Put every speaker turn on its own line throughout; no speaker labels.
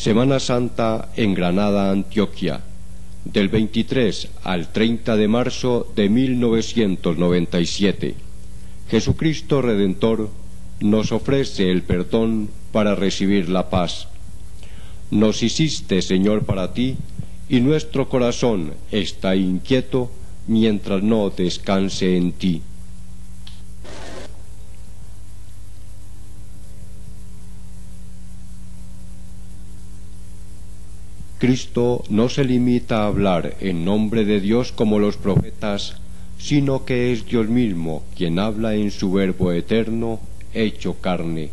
Semana Santa en Granada, Antioquia, del 23 al 30 de marzo de 1997. Jesucristo Redentor nos ofrece el perdón para recibir la paz. Nos hiciste, Señor, para ti, y nuestro corazón está inquieto mientras no descanse en ti. Cristo no se limita a hablar en nombre de Dios como los profetas, sino que es Dios mismo quien habla en su Verbo eterno, hecho carne.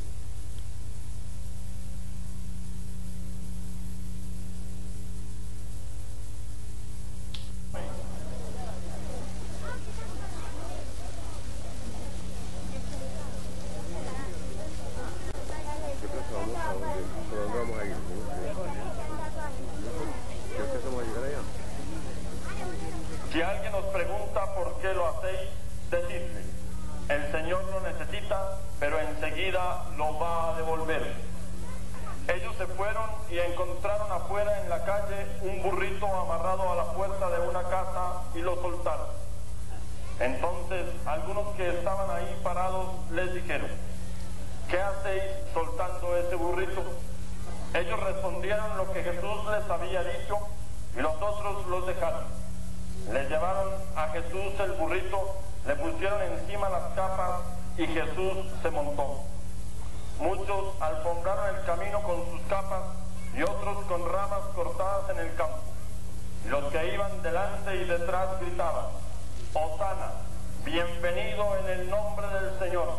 Si alguien os pregunta por qué lo hacéis, decidle: el Señor lo necesita, pero enseguida lo va a devolver. Ellos se fueron y encontraron afuera en la calle un burrito amarrado a la puerta de una casa y lo soltaron. Entonces algunos que estaban ahí parados les dijeron: ¿qué hacéis soltando ese burrito? Ellos respondieron lo que Jesús les había dicho y los otros los dejaron. Le llevaron a Jesús el burrito, le pusieron encima las capas y Jesús se montó. Muchos alfombraron el camino con sus capas y otros con ramas cortadas en el campo. Y los que iban delante y detrás gritaban: Hosana, bienvenido en el nombre del Señor.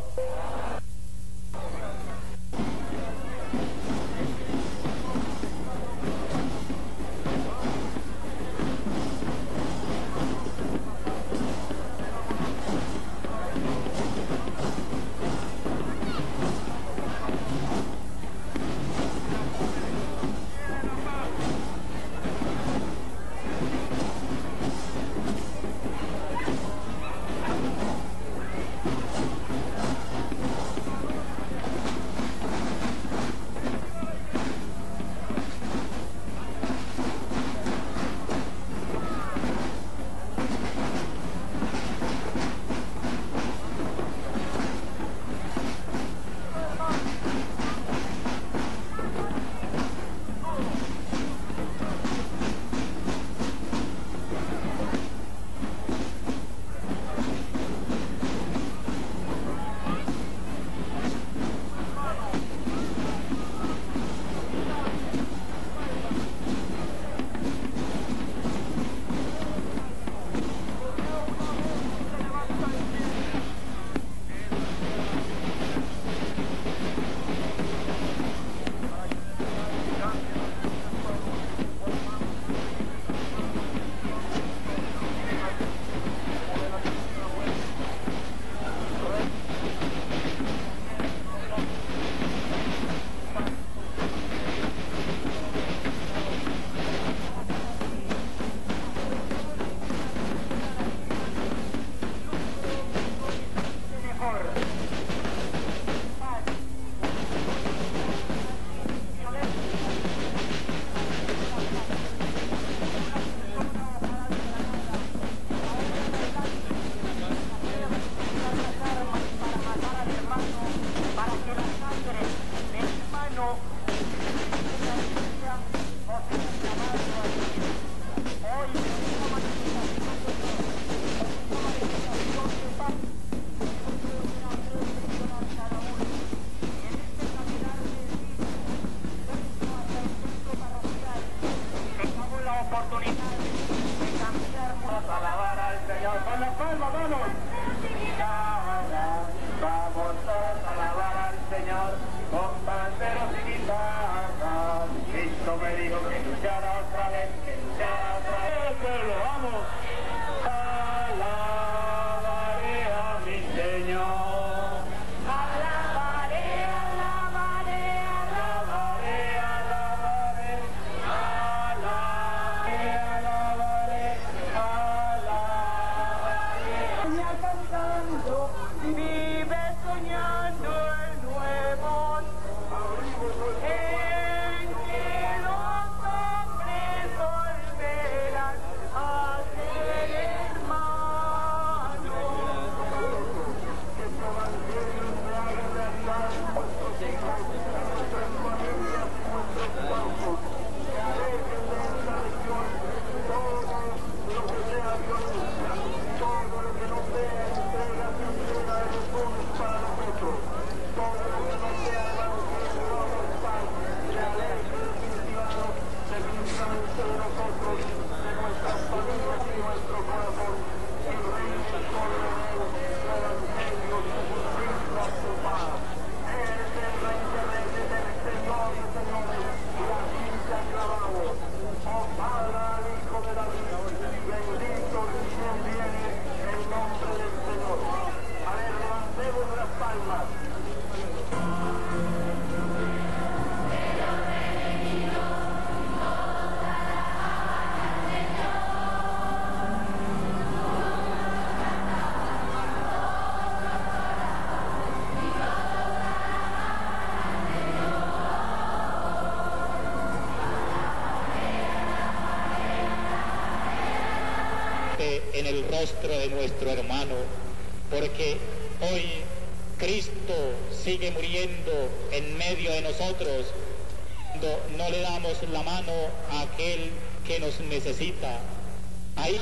en el rostro de nuestro hermano, porque hoy Cristo sigue muriendo en medio de nosotros cuando no le damos la mano a aquel que nos necesita. Ahí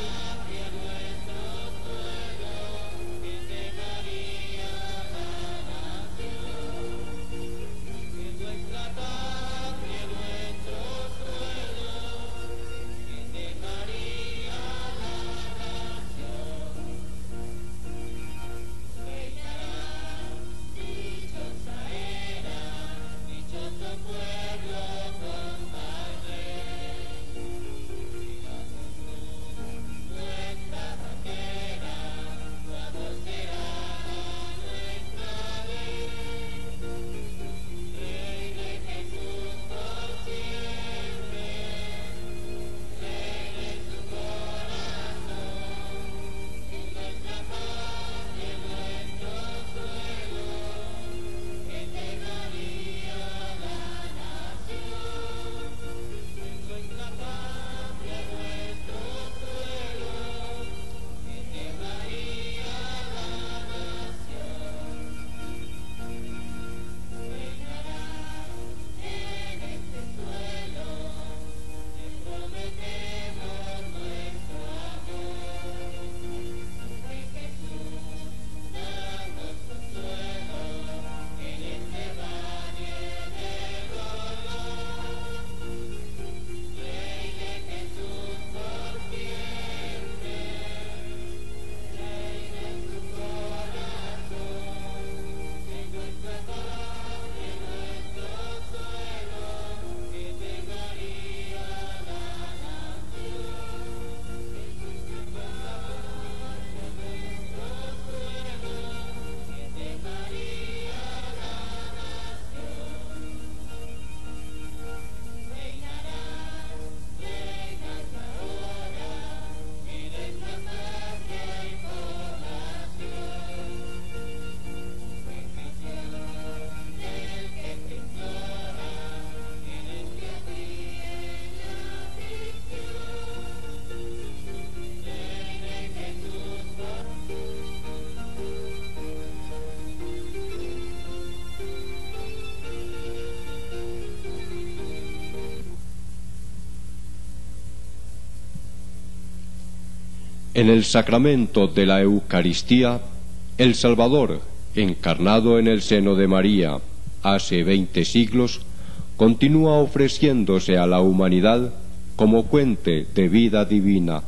En el sacramento de la Eucaristía, el Salvador, encarnado en el seno de María hace 20 siglos, continúa ofreciéndose a la humanidad como fuente de vida divina.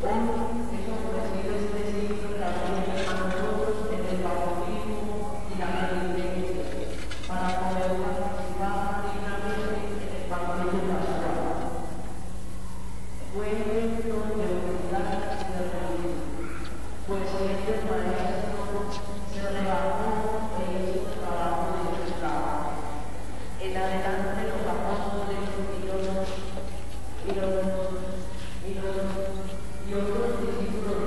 y otros discípulos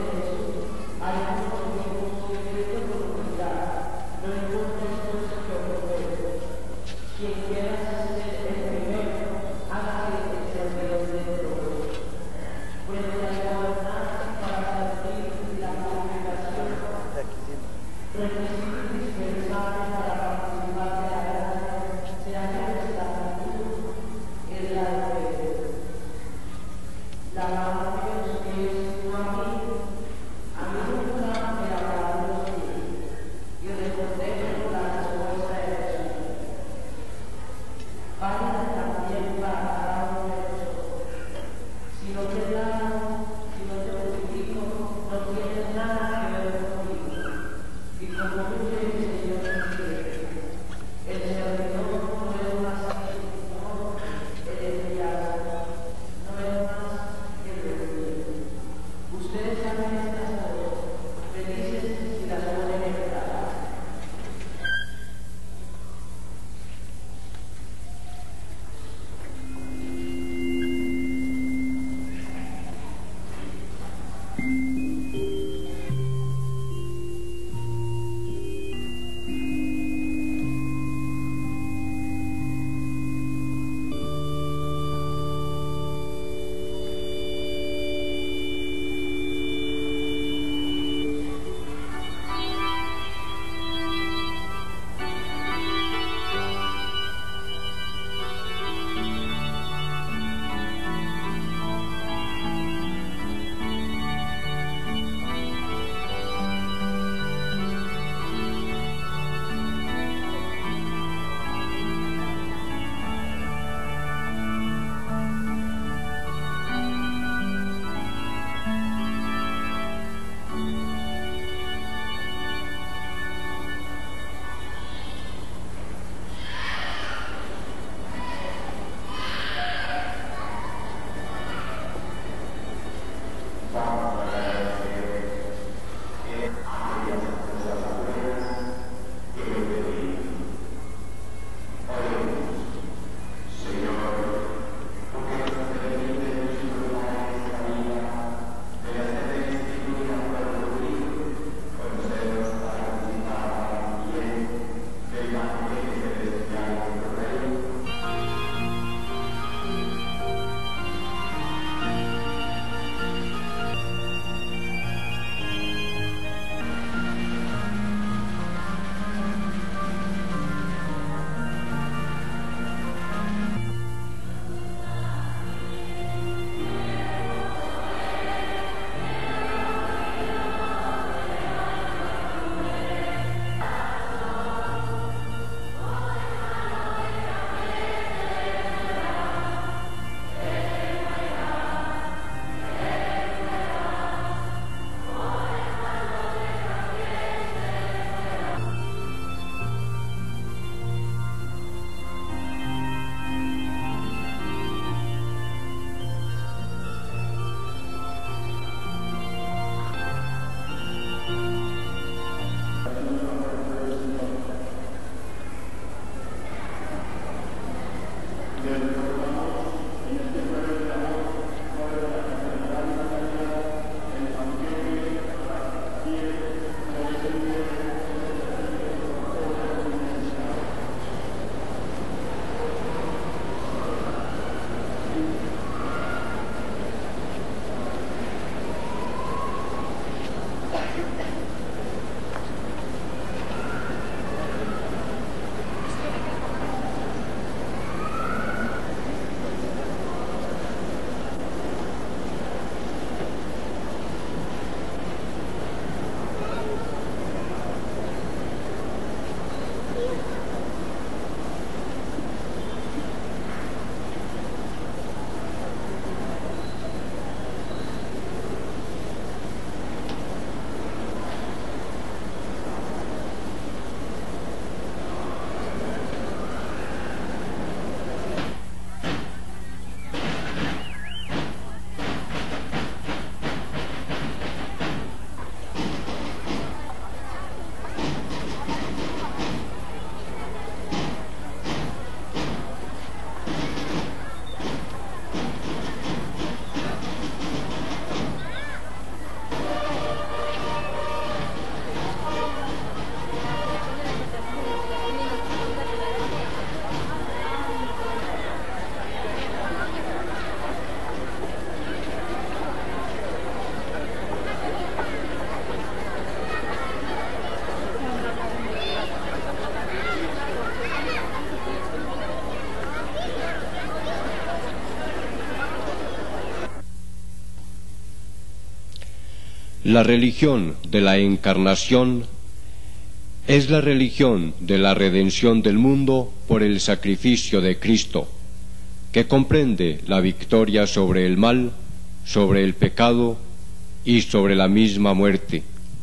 La religión de la encarnación es la religión de la redención del mundo por el sacrificio de Cristo, que comprende la victoria sobre el mal, sobre el pecado y sobre la misma muerte.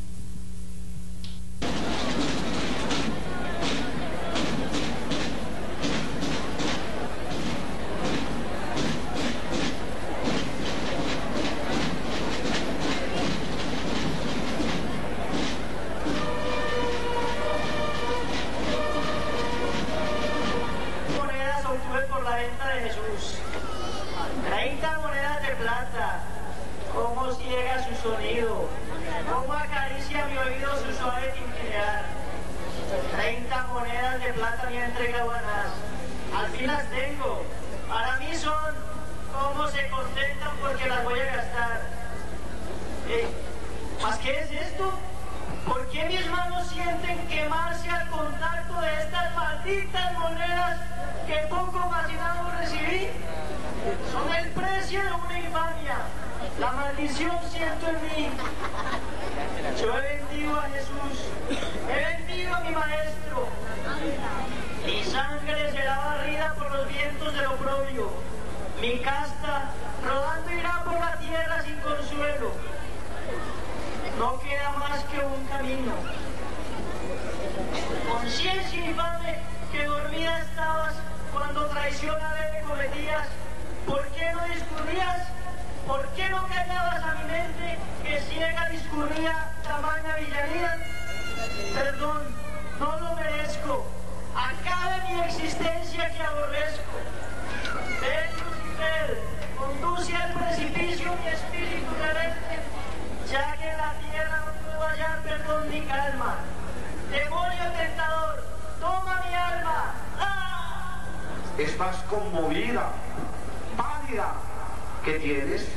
Estás conmovida, pálida. ¿Qué tienes?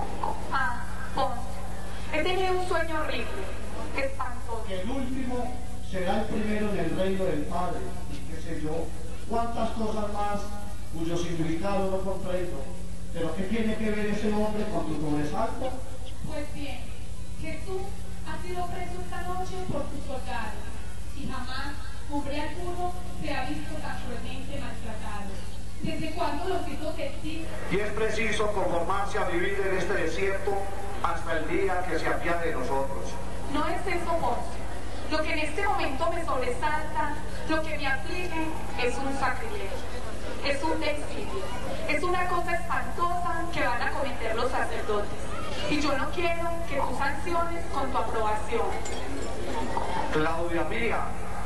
Ponce. He tenido un sueño horrible, espantoso.
Que el último será el primero en el reino del Padre, y qué sé yo, cuántas cosas más cuyo significado no comprendo. Pero ¿qué tiene que ver ese hombre con tu sobresalto?
Pues bien, Jesús ha sido preso esta noche por tus soldados, y jamás hombre alguno se ha visto tan cruelmente maltratado. ¿Desde cuándo los hijos existen?
Y es preciso conformarse a vivir en este desierto hasta el día que se apiade de nosotros.
No es eso, Ponce. Lo que en este momento me sobresalta, lo que me aflige, es un sacrilegio, es un exilio, es una cosa espantosa que van a cometer los sacerdotes. Y yo no quiero que tú sanciones con tu aprobación.
Claudia mía,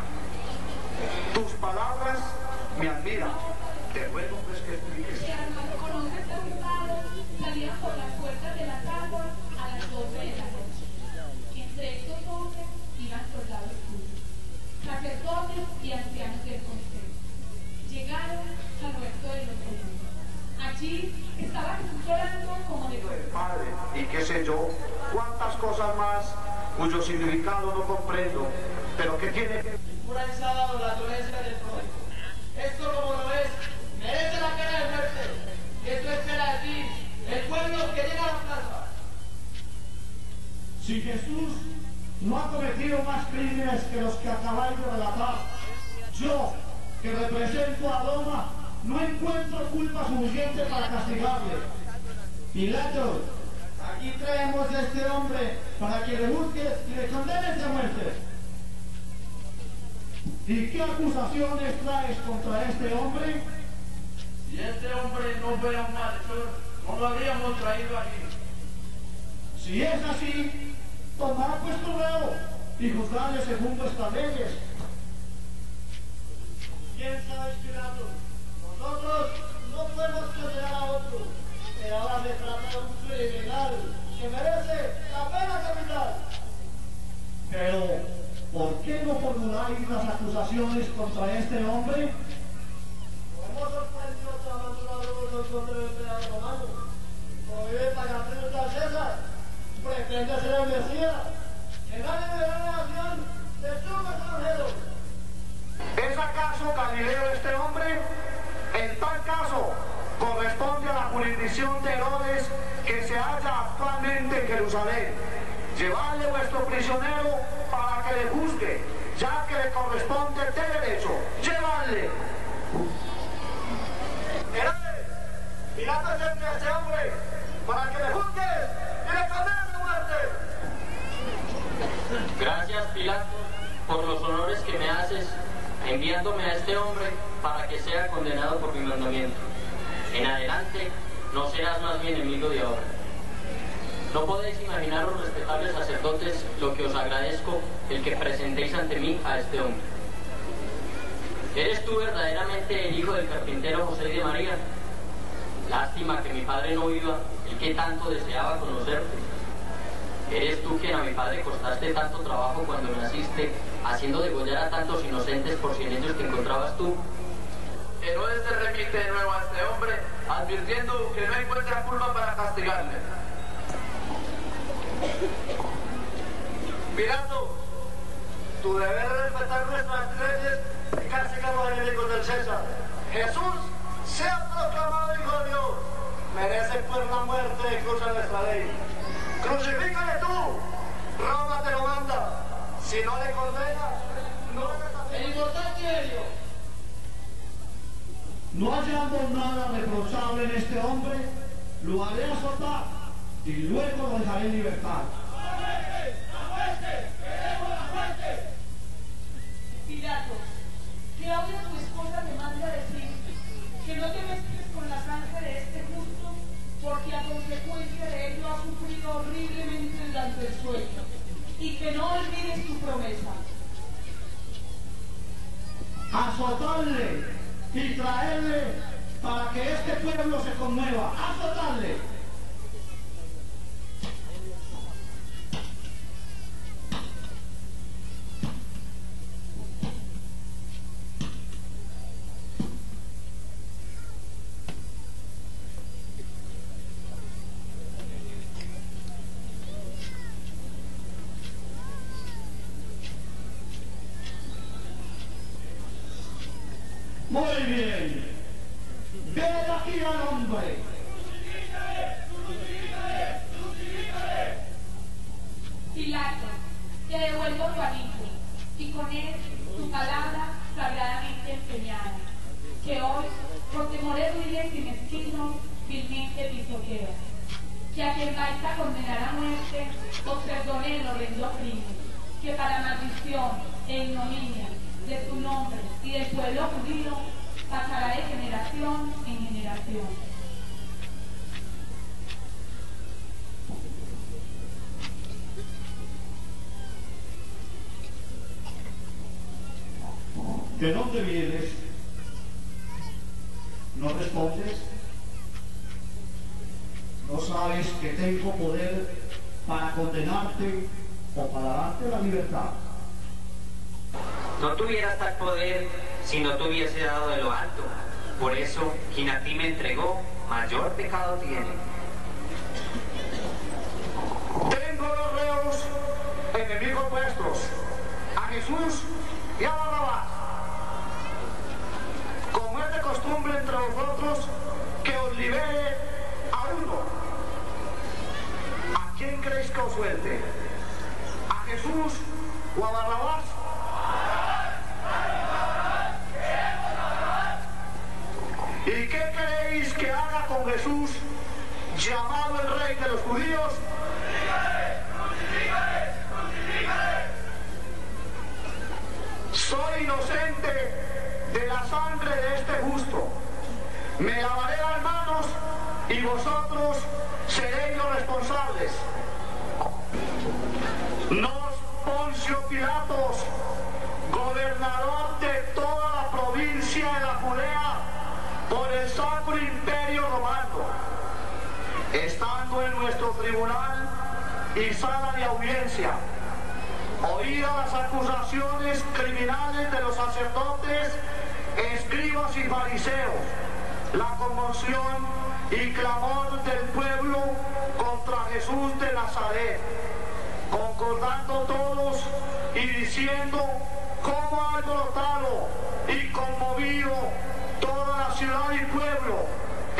tus palabras me admiran. Te ruego pues que expliques.
¿Conoces a soldados? Salieron por las puertas de las aguas a las 12 de la noche. Entre estos hombres iban soldados tuyos, sacerdotes y ancianos del consejo. Llegaron al huerto de los judíos. Allí estaba Jesús orando como de
Padre, y qué sé yo, cuántas cosas más cuyo significado no comprendo, pero que tiene que...
Pura el sábado la violencia del pródigo. Esto como lo ves, merece la pena de muerte. Esto espera de ti, el pueblo que llega a la plaza.
Si Jesús no ha cometido más crímenes que los que acabáis de relatar, yo, que represento a Roma, no encuentro culpa suficiente para castigarle. Pilato, aquí traemos a este hombre para que le busques y le condenes a muerte. ¿Y qué acusaciones traes contra este hombre?
Si este hombre no fuera un malhechor, no lo habríamos traído aquí.
Si es así, tomad pues tu reo y juzgadle según vuestras leyes. Piensa, Pilato, nosotros no podemos condenar a otro, pero ahora se trata de un criminal que merece la pena capital. Pero, ¿por qué no formuláis las acusaciones contra este hombre? Nos hemos sorprendido trabajando contra el emperador romano. Como vive Pagatrino tras César, pretende ser el Mesías, que gane de la nación de su extranjero.
¿Es acaso Galileo este hombre? En tal caso, corresponde a la jurisdicción de Herodes que se halla actualmente en Jerusalén. llevadle vuestro prisionero para que le juzgue, ya que le corresponde de derecho. Llevadle.
Pilato envía a este hombre para que le juzgues y le condenes de muerte.
Gracias, Pilato, por los honores que me haces enviándome a este hombre para que sea condenado por mi mandamiento. En adelante no serás más mi enemigo de ahora. No podéis imaginaros, respetables sacerdotes, lo que os agradezco el que presentéis ante mí a este hombre. ¿Eres tú verdaderamente el hijo del carpintero José de María? Lástima que mi padre no viva, el que tanto deseaba conocerte. ¿Eres tú quien a mi padre costaste tanto trabajo cuando naciste, haciendo degollar a tantos inocentes por si en ellos te encontrabas tú?
Herodes se remite de nuevo a este hombre, advirtiendo que no encuentra culpa para castigarle. Pilato, tu deber es respetar nuestras leyes y castigar a los enemigos del César. Jesús sea proclamado hijo de Dios. Merece pues la muerte y cruza nuestra ley. Crucifícale tú. Roma te lo manda. Si no le condenas, no le...
El importante ello. No hallando nada reprochable en este hombre, lo haré azotar y luego lo dejaré en libertad.
Pilato, que ahora tu esposa te manda decir que no te mezcles con la sangre de este justo, porque a consecuencia de ello ha sufrido horriblemente durante el sueño, y que no olvides tu promesa.
Azotarle y traerle para que este pueblo se conmueva. Azotarle. Muy bien. Ved aquí al hombre.
Pilato, te devuelvo tu anillo, y con él tu palabra sagradamente empeñada, que hoy, por temores viles y mezquinos, vilmente pisotea. Que a quien vais a condenar a muerte, os perdone el horrendo crimen, que para maldición e ignominia de tu nombre y del pueblo judío pasará de generación en generación.
¿De dónde vienes? ¿No respondes? ¿No sabes que tengo poder para condenarte o para darte la libertad?
No tuvieras tal poder si no te hubiese dado de lo alto. Por eso, quien a ti me entregó, mayor pecado tiene.
Tengo los reos enemigos vuestros, a Jesús y a Barrabás. Como es de costumbre entre vosotros, que os libere a uno. ¿A quién queréis que os suelte? ¿A Jesús o a Barrabás? ¿Y qué queréis que haga con Jesús, llamado el Rey de los Judíos? Soy inocente de la sangre de este justo. Me lavaré las manos y vosotros seréis los responsables. Nos Poncio Pilatos, gobernador de toda la provincia de la Judea, por el Sacro Imperio Romano, estando en nuestro tribunal y sala de audiencia, oídas las acusaciones criminales de los sacerdotes, escribas y fariseos, la conmoción y clamor del pueblo contra Jesús de Nazaret, concordando todos y diciendo cómo ha alborotado y conmovido toda la ciudad y pueblo,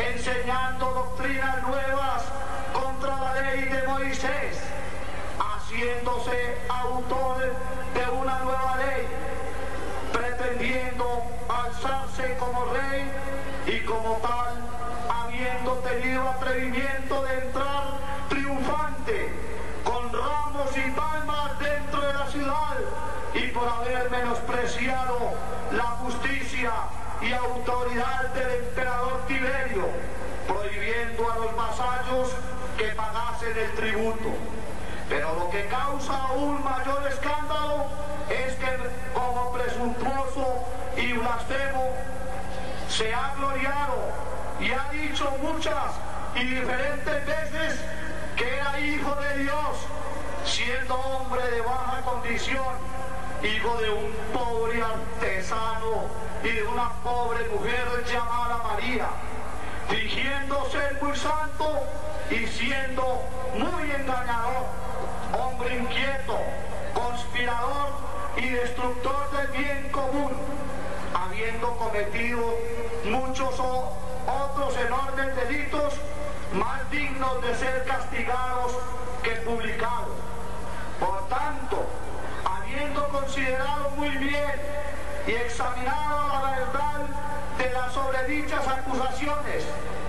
enseñando doctrinas nuevas contra la ley de Moisés, haciéndose autor de una nueva ley, pretendiendo alzarse como rey y como tal, habiendo tenido atrevimiento de entrar triunfante con ramos y palmas dentro de la ciudad y por haber menospreciado la justicia y autoridad del emperador Tiberio, prohibiendo a los vasallos que pagasen el tributo. Pero lo que causa aún mayor escándalo es que como presuntuoso y blasfemo se ha gloriado y ha dicho muchas y diferentes veces que era hijo de Dios, siendo hombre de baja condición, hijo de un pobre artesano y de una pobre mujer llamada María, fingiendo ser muy santo y siendo muy engañador, hombre inquieto, conspirador y destructor del bien común, habiendo cometido muchos otros enormes delitos más dignos de ser castigados que publicados. Por tanto, habiendo considerado muy bien y examinado la verdad de las sobredichas acusaciones,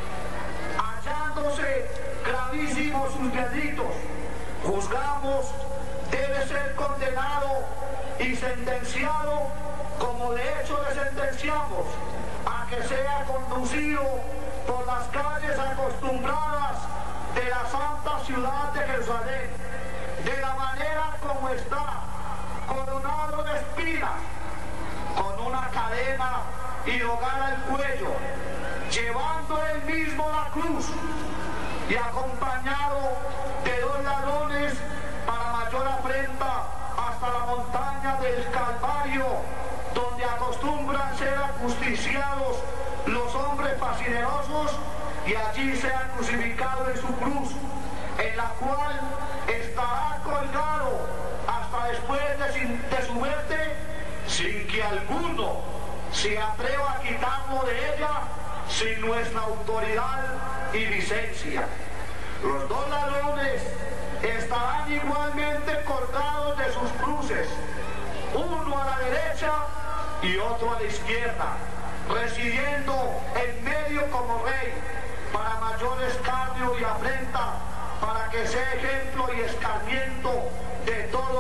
hallándose gravísimos sus delitos, juzgamos debe ser condenado y sentenciado como de hecho le sentenciamos, a que sea conducido por las calles acostumbradas de la santa ciudad de Jerusalén, de la manera como está, coronado de espinas, con una cadena y hogar al cuello, llevando él mismo la cruz y acompañado de 2 ladrones para mayor afrenta hasta la montaña del Calvario, donde acostumbran ser ajusticiados los hombres facinerosos, y allí sea crucificado en su cruz, en la cual estará colgado hasta después de su muerte, sin que alguno se atreva a quitarlo de ella sin nuestra autoridad y licencia. Los 2 ladrones estarán igualmente colgados de sus cruces, uno a la derecha y otro a la izquierda, residiendo en medio como rey, para mayor escarnio y afrenta, para que sea ejemplo y escarmiento de todos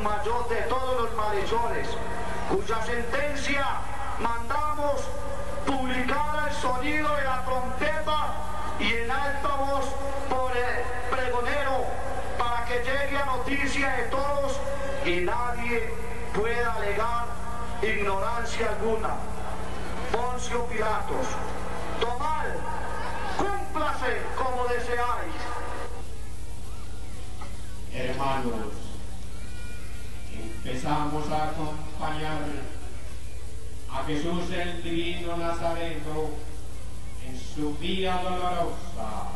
los malhechores, cuya sentencia mandamos publicar al sonido de la trompeta y en alta voz por el pregonero, para que llegue a noticia de todos y nadie pueda alegar ignorancia alguna. Poncio Pilatos, tomad, cúmplase como deseáis.
Hermanos, empezamos a acompañar a Jesús el divino Nazareno en su vía dolorosa.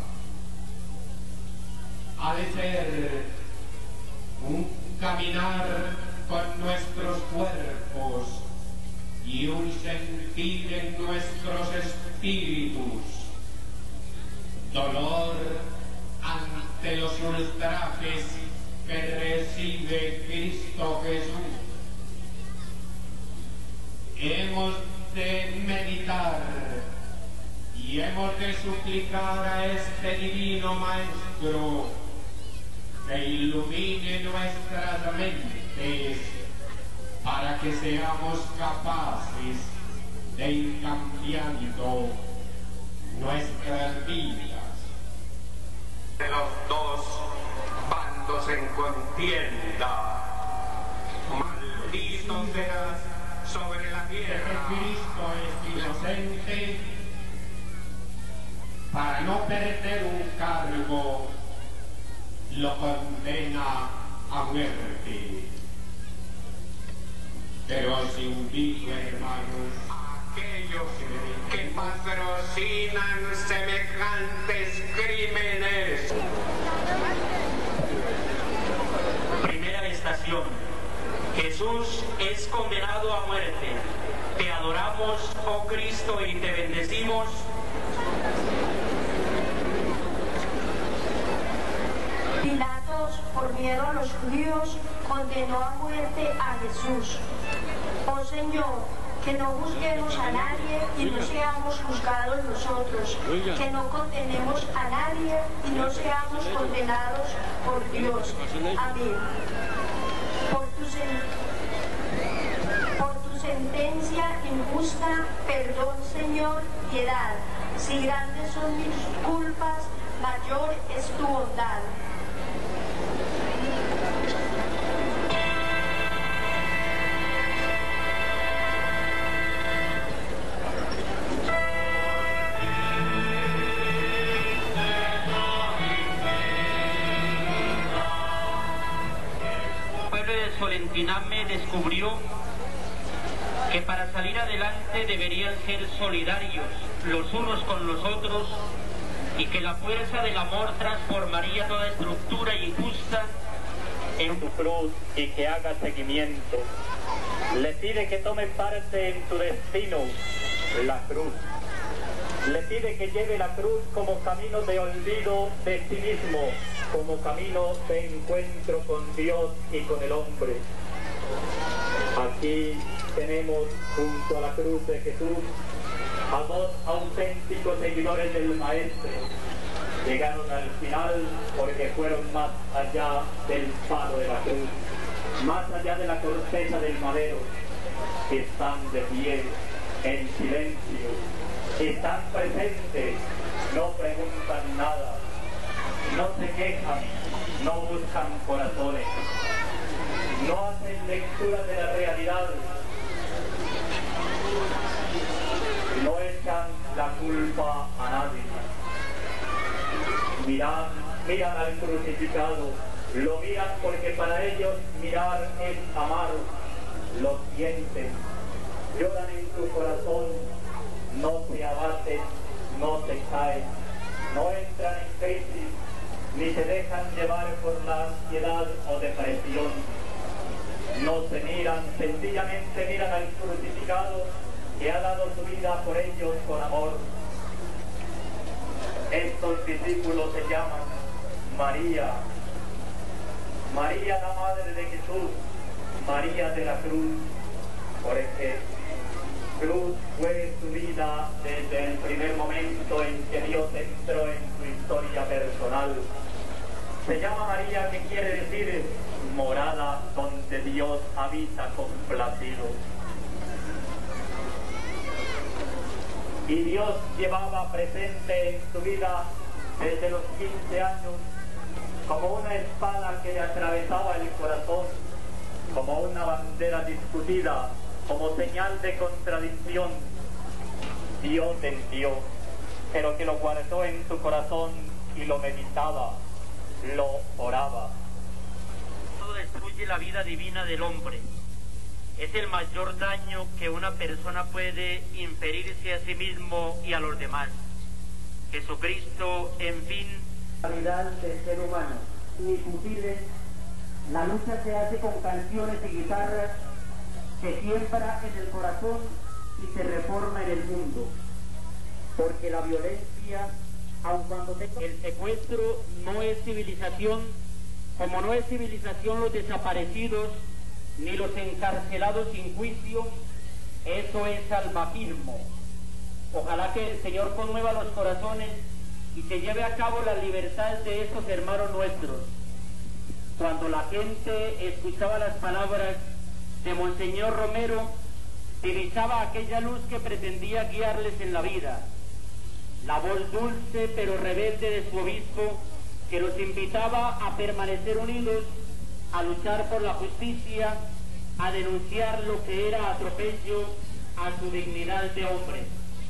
Ha de ser un caminar con nuestros cuerpos y un sentir en nuestros espíritus, dolor ante los ultrajes que recibe Cristo Jesús. Hemos de meditar y hemos de suplicar a este divino Maestro que ilumine nuestras mentes para que seamos capaces de ir cambiando nuestras vidas.
De los 2 bandos en contienda, maldito serás sobre la tierra.
Cristo es inocente, para no perder un cargo, lo condena a muerte. Pero os invito, hermanos,
Aquellos que patrocinan semejantes crímenes.
Primera estación. Jesús es condenado a muerte. Te adoramos, oh Cristo, y te bendecimos.
Pilatos por miedo a los judíos, condenó a muerte a Jesús. Oh Señor, que no juzguemos a nadie y no seamos juzgados nosotros, que no condenemos a nadie y no seamos condenados por Dios. Amén. Por tu sentencia injusta, perdón, Señor, piedad. Si grandes son mis culpas, mayor es tu bondad.
Solentiname descubrió que para salir adelante deberían ser solidarios los unos con los otros y que la fuerza del amor transformaría toda estructura injusta
en tu cruz y que haga seguimiento. Le pide que tome parte en tu destino, la cruz. Le pide que lleve la cruz como camino de olvido de sí mismo, como camino de encuentro con Dios y con el hombre. Aquí tenemos junto a la cruz de Jesús a dos auténticos seguidores del Maestro. Llegaron al final porque fueron más allá del palo de la cruz, más allá de la corteza del madero. Están de pie, en silencio, están presentes, no preguntan nada, no se quejan, no buscan corazones, no hacen lectura de la realidad, no echan la culpa a nadie. Miran al crucificado, lo miran porque para ellos mirar es amar, lo sienten, lloran en su corazón, no se abaten, no se caen, no entran en crisis, ni se dejan llevar por la ansiedad o depresión. No se miran, sencillamente miran al crucificado que ha dado su vida por ellos con amor. Estos discípulos se llaman María, María la Madre de Jesús, María de la Cruz, porque cruz fue su vida desde el primer momento en que Dios entró en su historia personal. Se llama María, que quiere decir morada donde Dios habita complacido. Y Dios llevaba presente en su vida desde los 15 años como una espada que le atravesaba el corazón, como una bandera discutida, como señal de contradicción. Dios envió, pero que lo guardó en su corazón y lo meditaba, lo oraba.
Todo destruye la vida divina del hombre. Es el mayor daño que una persona puede inferirse a sí mismo y a los demás. Jesucristo, en fin,
la realidad del ser humano. Indiscutible, la lucha se hace con canciones y guitarras, se siembra en el corazón y se reforma en el mundo. Porque la violencia, aun cuando
el secuestro no es civilización, como no es civilización los desaparecidos ni los encarcelados sin juicio, eso es salvajismo. Ojalá que el Señor conmueva los corazones y se lleve a cabo la libertad de estos hermanos nuestros. Cuando la gente escuchaba las palabras de Monseñor Romero, divisaba aquella luz que pretendía guiarles en la vida, la voz dulce pero rebelde de su obispo, que los invitaba a permanecer unidos, a luchar por la justicia, a denunciar lo que era atropello a su dignidad de hombre.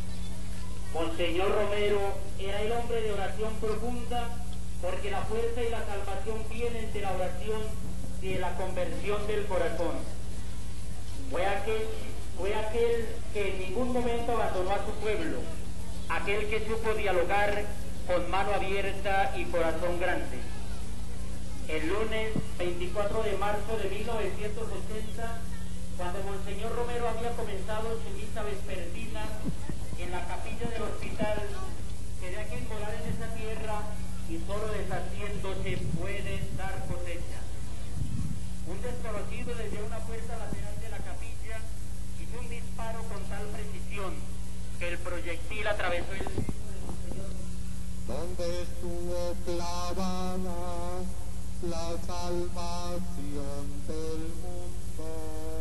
Monseñor Romero era el hombre de oración profunda, porque la fuerza y la salvación vienen de la oración y de la conversión del corazón. Fue aquel que en ningún momento abandonó a su pueblo, aquel que supo dialogar con mano abierta y corazón grande. El lunes 24 de marzo de 1980, cuando Monseñor Romero había comenzado su misa vespertina en la capilla del hospital, que de aquí en morar en esa tierra,
y solo deshaciéndose puede dar cosecha. Un desconocido desde una puerta lateral de la capilla hizo un disparo con tal precisión que el proyectil atravesó el pecho del Monseñor.
Donde estuvo clavada la salvación del mundo,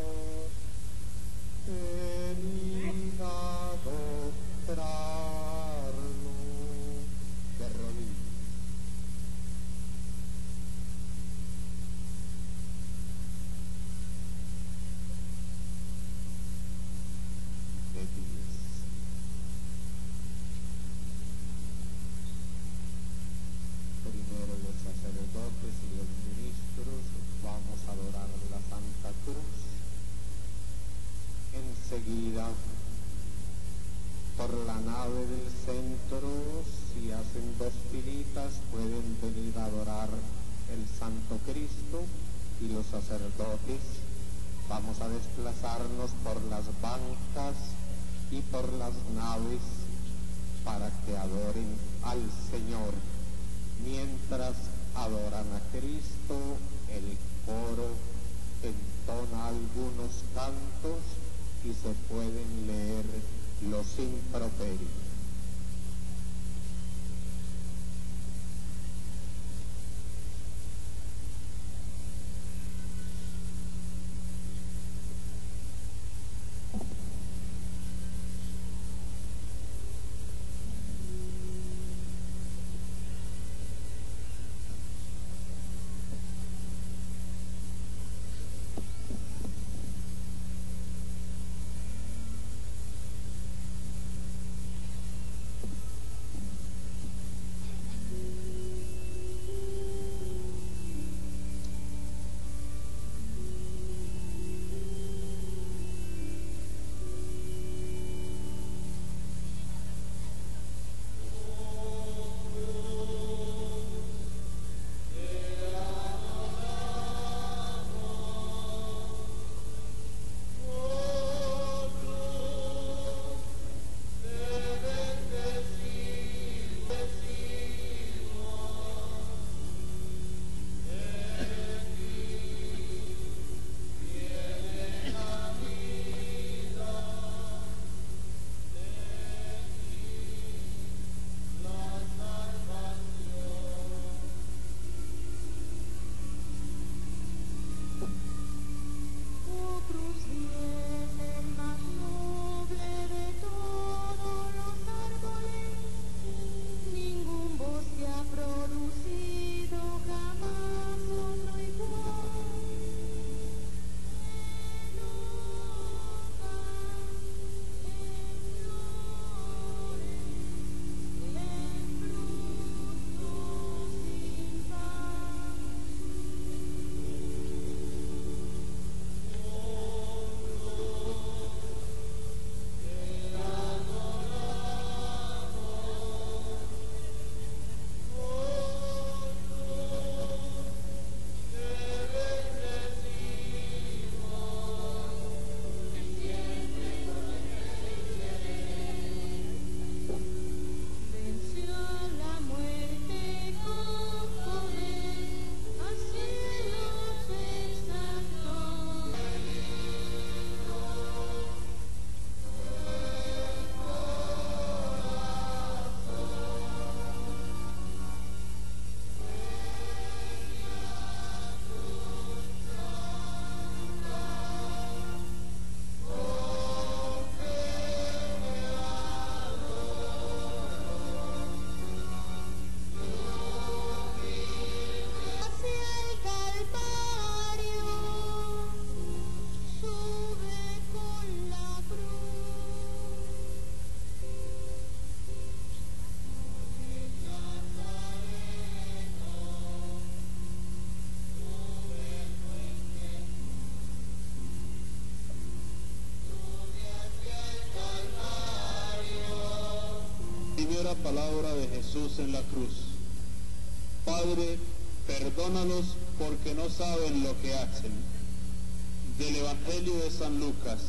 enigado trarlo de rodillas. De pies. Primero los sacerdotes y los ministros vamos a adorar la Santa Cruz. Enseguida, por la nave del centro, si hacen 2 filitas, pueden venir a adorar el Santo Cristo y los sacerdotes. Vamos a desplazarnos por las bancas y por las naves para que adoren al Señor. Mientras adoran a Cristo, el coro entona algunos cantos y se pueden leer los improperios. Palabra de Jesús en la cruz. Padre, perdónalos porque no saben lo que hacen. Del Evangelio de San Lucas.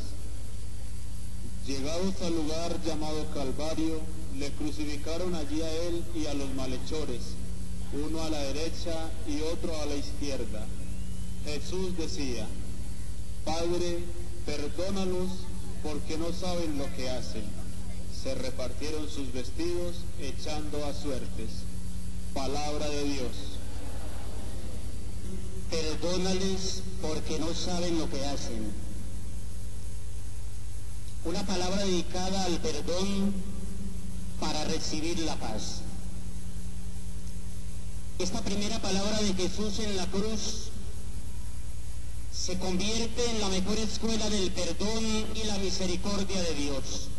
Llegados al lugar llamado Calvario, le crucificaron allí a él y a los malhechores, uno a la derecha y otro a la izquierda. Jesús decía: Padre, perdónalos porque no saben lo que hacen. Se repartieron sus vestidos echando a suertes. Palabra de Dios.
Perdónales porque no saben lo que hacen. Una palabra dedicada al perdón para recibir la paz. Esta primera palabra de Jesús en la cruz se convierte en la mejor escuela del perdón y la misericordia de Dios.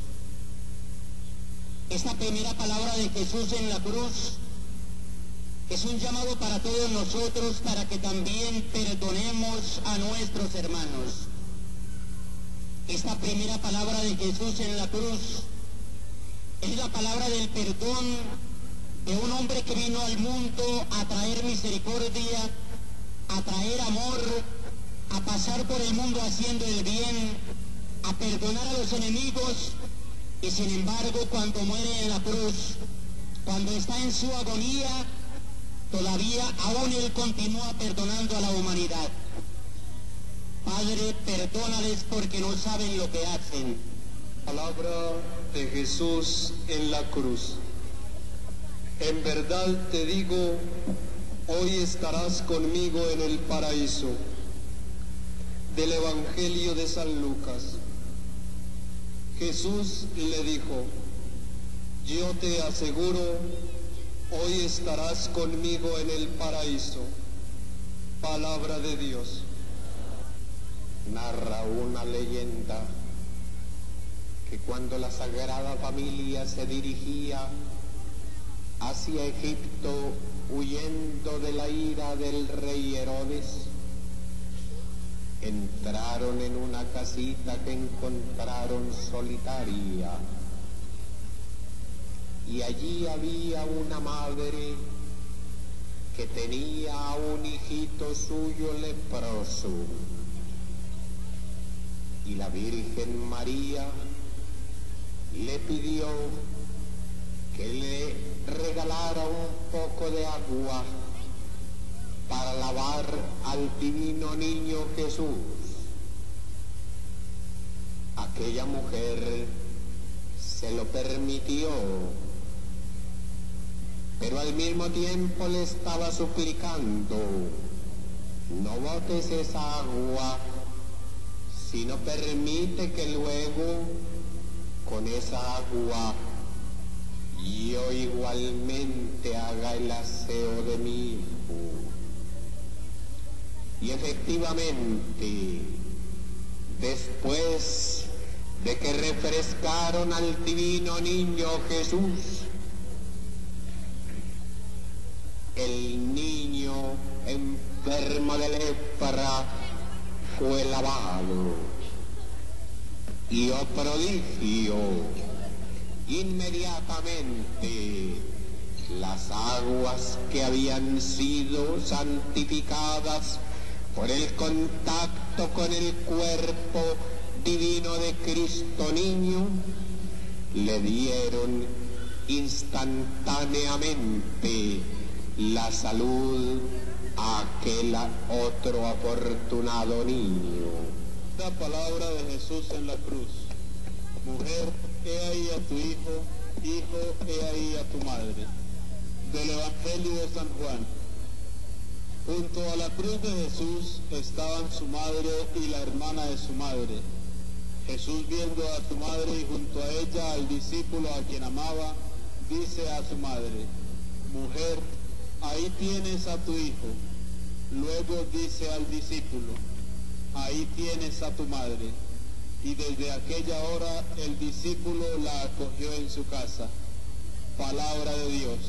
Esta primera palabra de Jesús en la cruz es un llamado para todos nosotros para que también perdonemos a nuestros hermanos. Esta primera palabra de Jesús en la cruz es la palabra del perdón de un hombre que vino al mundo a traer misericordia, a traer amor, a pasar por el mundo haciendo el bien, a perdonar a los enemigos, y sin embargo cuando muere en la cruz, cuando está en su agonía, todavía aún él continúa perdonando a la humanidad. Padre, perdónales porque no saben lo que hacen.
Palabra de Jesús en la cruz. En verdad te digo, hoy estarás conmigo en el paraíso. Del Evangelio de San Lucas. Jesús le dijo: yo te aseguro, hoy estarás conmigo en el paraíso. Palabra de Dios.
Narra una leyenda que cuando la Sagrada Familia se dirigía hacia Egipto huyendo de la ira del rey Herodes, entraron en una casita que encontraron solitaria, y allí había una madre que tenía a un hijito suyo leproso, y la Virgen María le pidió que le regalara un poco de agua para lavar al divino niño Jesús. Aquella mujer se lo permitió, pero al mismo tiempo le estaba suplicando: no botes esa agua, sino permite que luego con esa agua yo igualmente haga el aseo de mi hijo. Y efectivamente, después de que refrescaron al divino niño Jesús, el niño enfermo de lepra fue lavado. Y oh prodigio, inmediatamente las aguas que habían sido santificadas por el contacto con el cuerpo divino de Cristo niño, le dieron instantáneamente la salud a aquel otro afortunado niño.
La palabra de Jesús en la cruz. Mujer, he ahí a tu hijo, hijo, he ahí a tu madre. Del Evangelio de San Juan. Junto a la cruz de Jesús estaban su madre y la hermana de su madre. Jesús, viendo a su madre y junto a ella al discípulo a quien amaba, dice a su madre: mujer, ahí tienes a tu hijo. Luego dice al discípulo: ahí tienes a tu madre. Y desde aquella hora el discípulo la acogió en su casa. Palabra de Dios.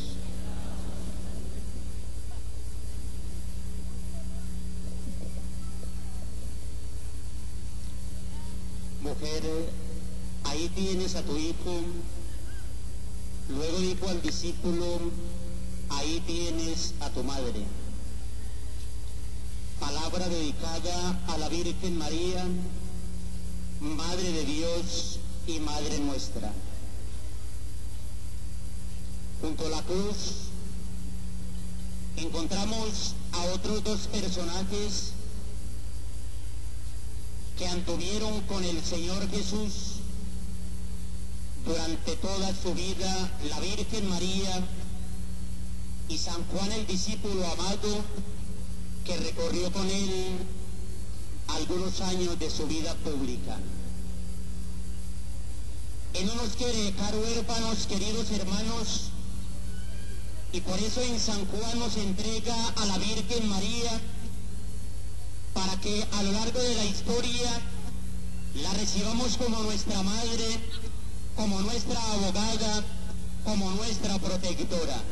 Mujer, ahí tienes a tu hijo. Luego dijo al discípulo: ahí tienes a tu madre. Palabra dedicada a la Virgen María, Madre de Dios y Madre nuestra. Junto a la cruz encontramos a otros dos personajes que anduvieron con el Señor Jesús durante toda su vida, la Virgen María y San Juan el discípulo amado, que recorrió con él algunos años de su vida pública. Él no nos quiere dejar huérfanos, queridos hermanos, y por eso en San Juan nos entrega a la Virgen María para que a lo largo de la historia la recibamos como nuestra madre, como nuestra abogada, como nuestra protectora.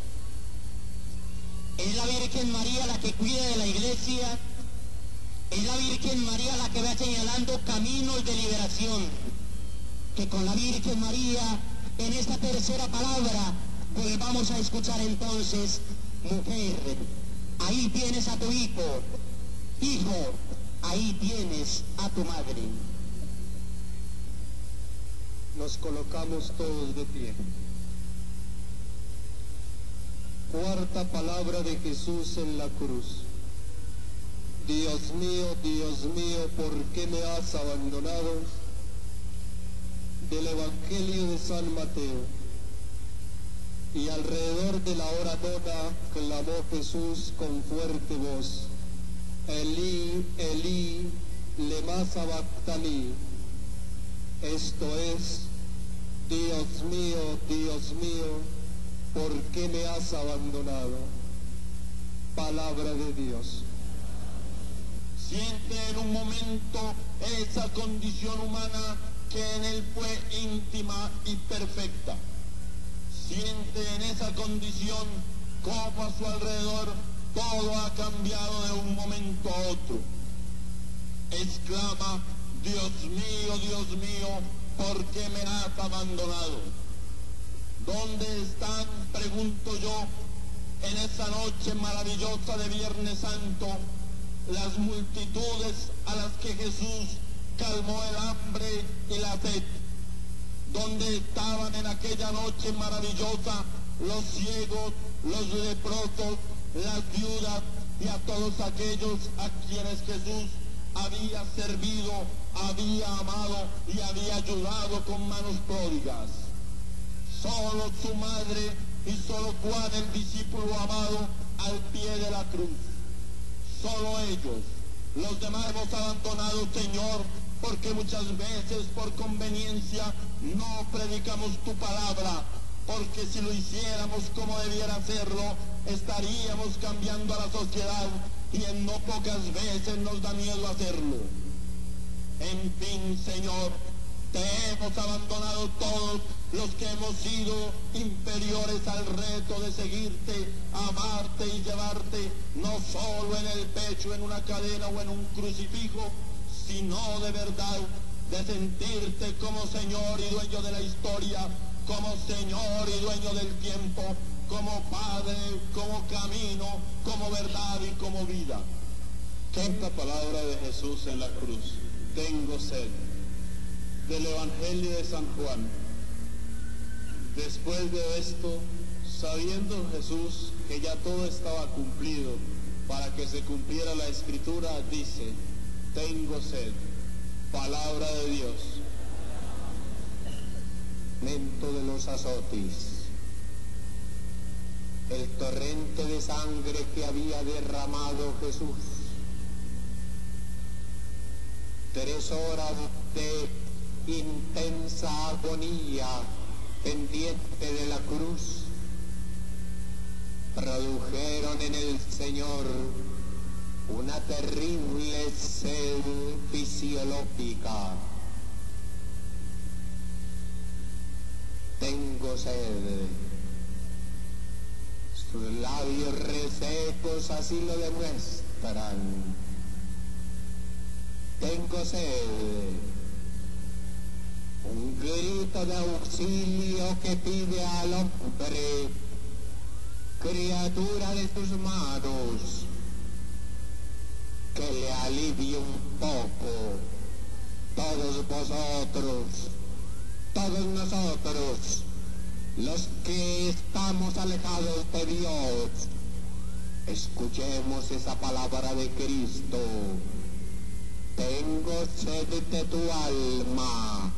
Es la Virgen María la que cuida de la iglesia, es la Virgen María la que va señalando caminos de liberación, que con la Virgen María, en esta tercera palabra, volvamos a escuchar entonces: mujer, ahí tienes a tu hijo; hijo, ahí tienes a tu madre.
Nos colocamos todos de pie. Cuarta palabra de Jesús en la cruz. Dios mío, ¿por qué me has abandonado? Del Evangelio de San Mateo. Y alrededor de la hora nona clamó Jesús con fuerte voz: Elí, Elí, lema sabactani. Esto es: Dios mío, ¿por qué me has abandonado? Palabra de Dios.
Siente en un momento esa condición humana que en él fue íntima y perfecta. Siente en esa condición cómo a su alrededor todo ha cambiado de un momento a otro. Exclama: Dios mío, ¿por qué me has abandonado? ¿Dónde están, pregunto yo, en esa noche maravillosa de Viernes Santo, las multitudes a las que Jesús calmó el hambre y la sed? ¿Dónde estaban en aquella noche maravillosa los ciegos, los leprosos, las viudas y a todos aquellos a quienes Jesús había servido, había amado y había ayudado con manos pródigas? Solo su madre y solo Juan el discípulo amado al pie de la cruz. Solo ellos. Los demás hemos abandonado, Señor, porque muchas veces por conveniencia no predicamos tu palabra, porque si lo hiciéramos como debiera hacerlo, estaríamos cambiando a la sociedad y en no pocas veces nos da miedo hacerlo. En fin, Señor, te hemos abandonado todos los que hemos sido inferiores al reto de seguirte, amarte y llevarte, no solo en el pecho, en una cadena o en un crucifijo, sino de verdad de sentirte como Señor y dueño de la historia, como Señor y dueño del tiempo, como Padre, como camino, como verdad y como vida.
Quinta palabra de Jesús en la cruz: tengo sed. Del Evangelio de San Juan. Después de esto, sabiendo Jesús que ya todo estaba cumplido, para que se cumpliera la Escritura, dice: tengo sed. Palabra de Dios.
Momento de los azotes. El torrente de sangre que había derramado Jesús. 3 horas de intensa agonía pendiente de la cruz produjeron en el Señor una terrible sed fisiológica. Tengo sed. Sus labios resecos así lo demuestran. Tengo sed. Un grito de auxilio que pide al hombre, criatura de sus manos, que le alivie un poco. Todos vosotros, todos nosotros, los que estamos alejados de Dios, Escuchemos esa palabra de Cristo. Tengo sed de tu alma.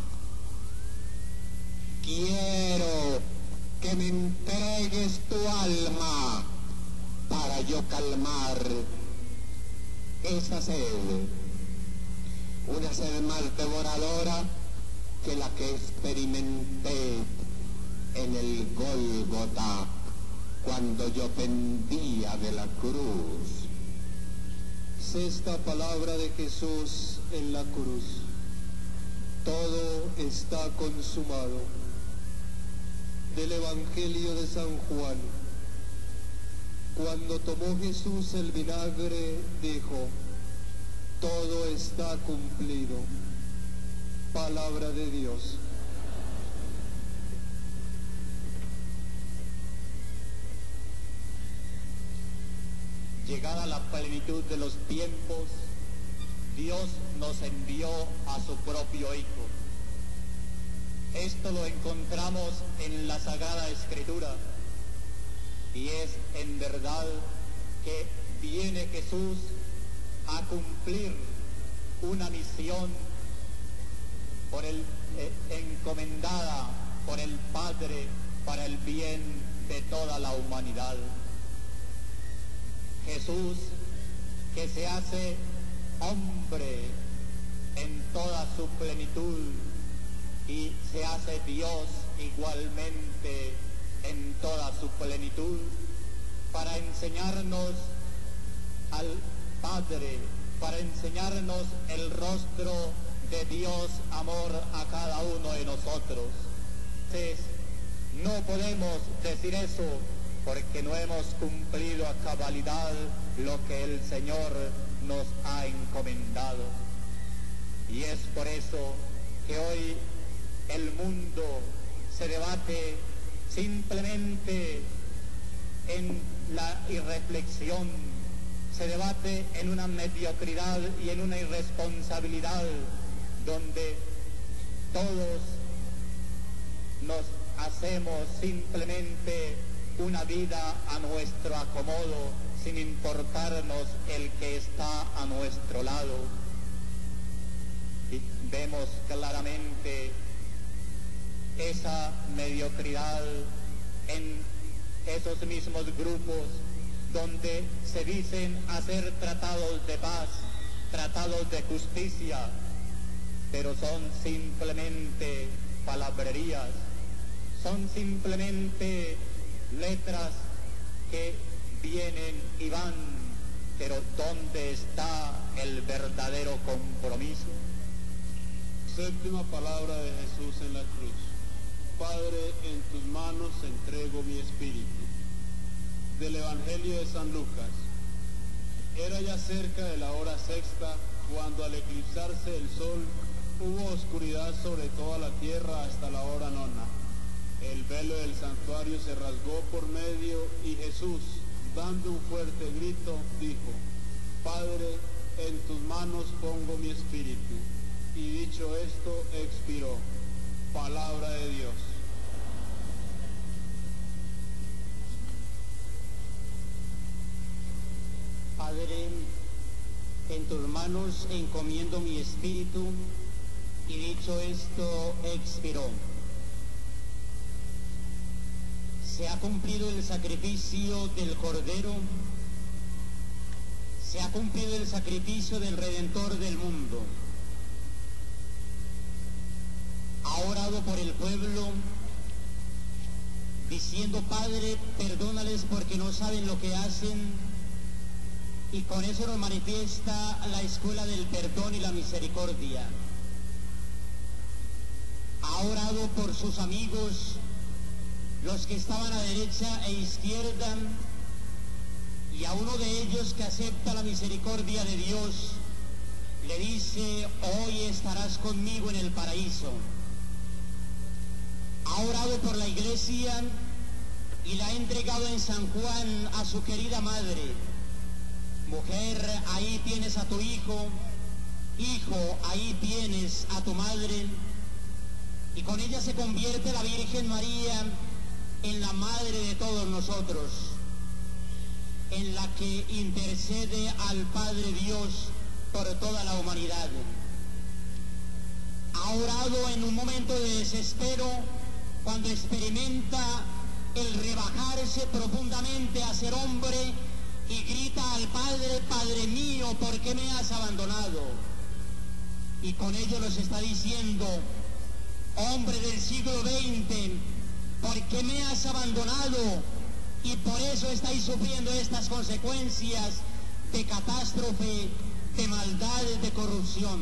Quiero que me entregues tu alma para yo calmar esa sed. Una sed más devoradora que la que experimenté en el Gólgota cuando yo pendía de la cruz.
Sexta palabra de Jesús en la cruz. Todo está consumado. Del Evangelio de San Juan. Cuando tomó Jesús el vinagre, dijo: todo está cumplido. Palabra de Dios.
Llegada la plenitud de los tiempos, Dios nos envió a su propio Hijo. Esto lo encontramos en la Sagrada Escritura, y es en verdad que viene Jesús a cumplir una misión encomendada por el Padre para el bien de toda la humanidad. Jesús, que se hace hombre en toda su plenitud y se hace Dios igualmente en toda su plenitud, para enseñarnos al Padre, para enseñarnos el rostro de Dios amor a cada uno de nosotros. Entonces, no podemos decir eso porque no hemos cumplido a cabalidad lo que el Señor nos ha encomendado. Y es por eso que hoy el mundo se debate simplemente en la irreflexión, se debate en una mediocridad y en una irresponsabilidad donde todos nos hacemos simplemente una vida a nuestro acomodo, sin importarnos el que está a nuestro lado. Y vemos claramente esa mediocridad en esos mismos grupos donde se dicen hacer tratados de paz, tratados de justicia, pero son simplemente palabrerías, son simplemente letras que vienen y van, pero ¿dónde está el verdadero compromiso?
Séptima palabra de Jesús en la cruz. Padre, en tus manos entrego mi espíritu. Del Evangelio de San Lucas. Era ya cerca de la hora sexta, cuando al eclipsarse el sol hubo oscuridad sobre toda la tierra hasta la hora nona. El velo del santuario se rasgó por medio y Jesús, dando un fuerte grito, dijo: Padre, en tus manos pongo mi espíritu. Y dicho esto, expiró. Palabra de Dios.
Padre, en tus manos encomiendo mi espíritu. Y dicho esto, expiró. Se ha cumplido el sacrificio del Cordero, se ha cumplido el sacrificio del Redentor del mundo. Ha orado por el pueblo, diciendo: Padre, perdónales porque no saben lo que hacen, y con eso nos manifiesta la escuela del perdón y la misericordia. Ha orado por sus amigos, los que estaban a derecha e izquierda, y a uno de ellos que acepta la misericordia de Dios, le dice: hoy estarás conmigo en el paraíso. Ha orado por la iglesia y la ha entregado en San Juan a su querida madre. Mujer, ahí tienes a tu hijo. Hijo, ahí tienes a tu madre. Y con ella se convierte la Virgen María en la madre de todos nosotros. en la que intercede al Padre Dios por toda la humanidad. Ha orado en un momento de desespero cuando experimenta el rebajarse profundamente a ser hombre y grita al Padre: Padre mío, ¿por qué me has abandonado? Y con ello nos está diciendo: hombre del siglo XX, ¿por qué me has abandonado? Y por eso estáis sufriendo estas consecuencias de catástrofe, de maldad, de corrupción.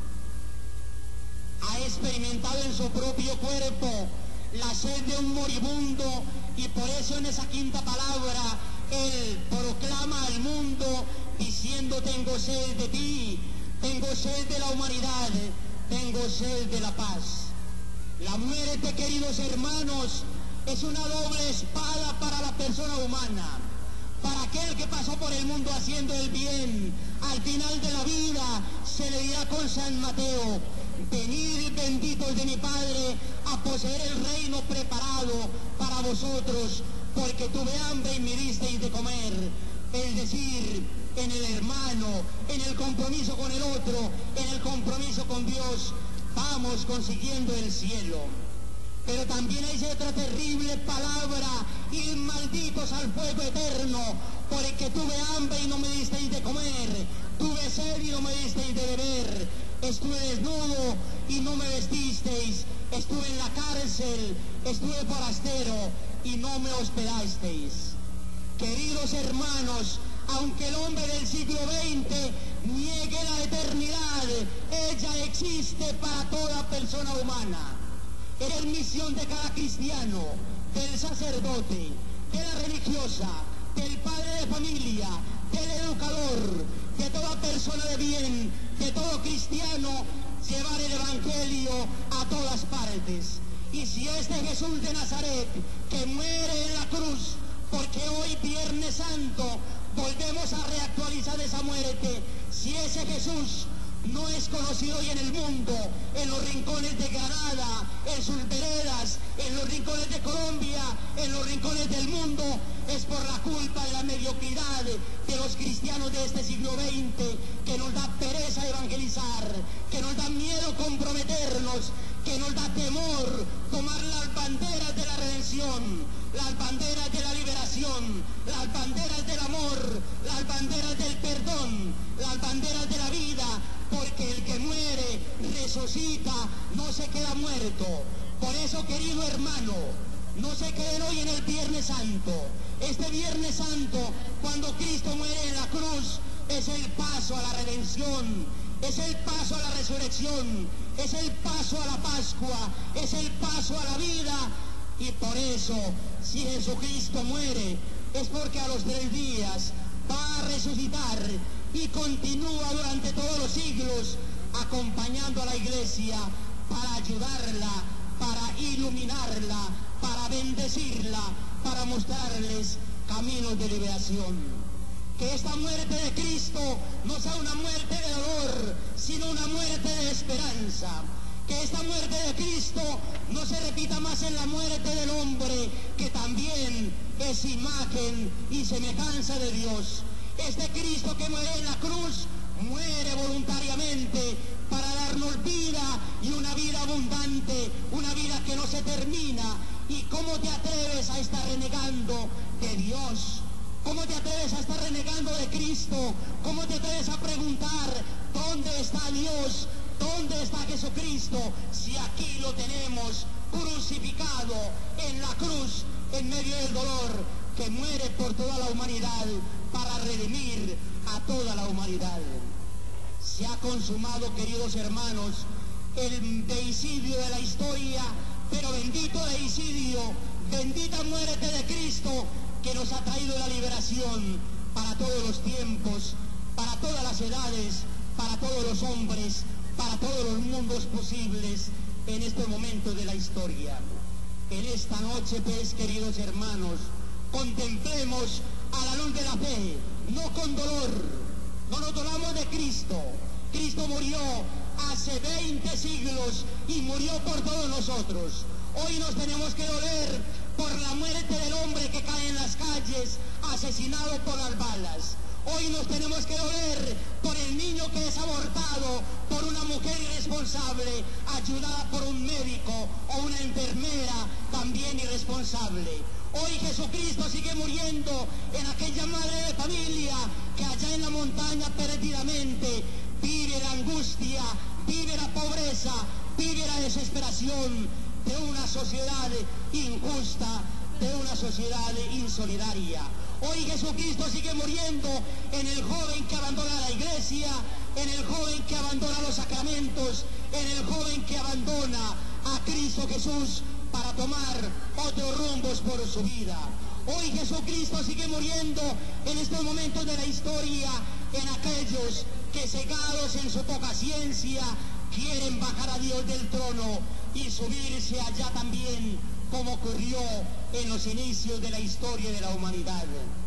Ha experimentado en su propio cuerpo la sed de un moribundo, y por eso en esa quinta palabra él proclama al mundo diciendo: tengo sed de ti, tengo sed de la humanidad, tengo sed de la paz. La muerte, queridos hermanos, es una doble espada para la persona humana. Para aquel que pasó por el mundo haciendo el bien, al final de la vida se le dirá con San Mateo: venid benditos de mi Padre a poseer el reino preparado para vosotros, porque tuve hambre y me disteis de comer. Es decir, en el hermano, en el compromiso con el otro, en el compromiso con Dios, vamos consiguiendo el cielo. Pero también hay otra terrible palabra: id malditos al fuego eterno, porque tuve hambre y no me disteis de comer, tuve sed y no me disteis de beber, estuve desnudo y no me vestisteis, estuve en la cárcel, estuve forastero y no me hospedasteis. Queridos hermanos, aunque el hombre del siglo XX niegue la eternidad, ella existe para toda persona humana. Es misión de cada cristiano, del sacerdote, de la religiosa, del padre de familia, del educador, de toda persona de bien, de todo cristiano, llevar el evangelio a todas partes. Y si este Jesús de Nazaret, que muere en la cruz, porque hoy Viernes Santo volvemos a reactualizar esa muerte, si ese Jesús no es conocido hoy en el mundo, en los rincones de Granada, en sus veredas, en los rincones de Colombia, en los rincones del mundo, es por la culpa de la mediocridad de los cristianos de este siglo XX, que nos da pereza evangelizar, que nos da miedo comprometernos, que nos da temor tomar las banderas de la redención, las banderas de la liberación, las banderas del amor, las banderas del perdón, las banderas de la vida, porque el que muere resucita, no se queda muerto. Por eso, querido hermano, no se queden hoy en el Viernes Santo. Este Viernes Santo, cuando Cristo muere en la cruz, es el paso a la redención, es el paso a la resurrección, es el paso a la Pascua, es el paso a la vida. Y por eso, si Jesucristo muere, es porque a los 3 días va a resucitar y continúa durante todos los siglos acompañando a la Iglesia para ayudarla, para iluminarla, para bendecirla, para mostrarles caminos de liberación. Que esta muerte de Cristo no sea una muerte de dolor, sino una muerte de esperanza. Que esta muerte de Cristo no se repita más en la muerte del hombre, que también es imagen y semejanza de Dios. Este Cristo que muere en la cruz, muere voluntariamente para darnos vida, y una vida abundante, una vida que no se termina. ¿Y cómo te atreves a estar renegando de Dios? ¿Cómo te atreves a estar renegando de Cristo? ¿Cómo te atreves a preguntar dónde está Dios? ¿Dónde está Jesucristo? Si aquí lo tenemos crucificado en la cruz, en medio del dolor, que muere por toda la humanidad para redimir a toda la humanidad. Se ha consumado, queridos hermanos, el deicidio de la historia, pero bendito deicidio, bendita muerte de Cristo, que nos ha traído la liberación para todos los tiempos, para todas las edades, para todos los hombres, para todos los mundos posibles en este momento de la historia. En esta noche, pues, queridos hermanos, contemplemos a la luz de la fe, no con dolor. No nos dolamos de Cristo. Cristo murió hace 20 siglos y murió por todos nosotros. Hoy nos tenemos que doler por la muerte del hombre que cae en las calles, asesinado por las balas. Hoy nos tenemos que doler por el niño que es abortado por una mujer irresponsable, ayudada por un médico o una enfermera también irresponsable. Hoy Jesucristo sigue muriendo en aquella madre de familia que allá en la montaña perdidamente vive la angustia, vive la pobreza, vive la desesperación de una sociedad injusta, de una sociedad insolidaria. Hoy Jesucristo sigue muriendo en el joven que abandona la iglesia, en el joven que abandona los sacramentos, en el joven que abandona a Cristo Jesús para tomar otros rumbos por su vida. Hoy Jesucristo sigue muriendo en estos momentos de la historia en aquellos que, cegados en su poca ciencia, quieren bajar a Dios del trono y subirse allá también, como ocurrió en los inicios de la historia de la humanidad.